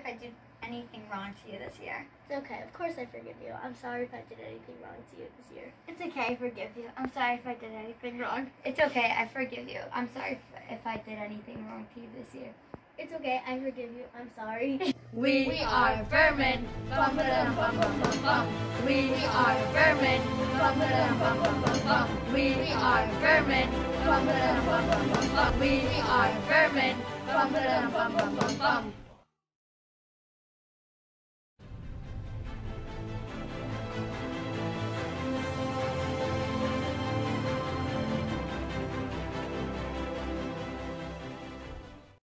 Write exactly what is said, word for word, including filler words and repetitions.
if I did anything wrong to you this year. It's okay. Of course I forgive you. I'm sorry if I did anything wrong to you this year. It's okay, I forgive you. I'm sorry if I did anything wrong. It's okay, I forgive you. I'm sorry if, if I did anything wrong to you this year. It's okay, I forgive you. I'm sorry. We, we are vermin. Bum, ba-dum, bum, bum, bum, bum. We are vermin. Bum, ba-dum, bum, bum, bum, bum. We are vermin. Bum, ba-dum, bum, bum, bum, bum. We are vermin. Bum, ba-dum, bum, bum, bum, bum.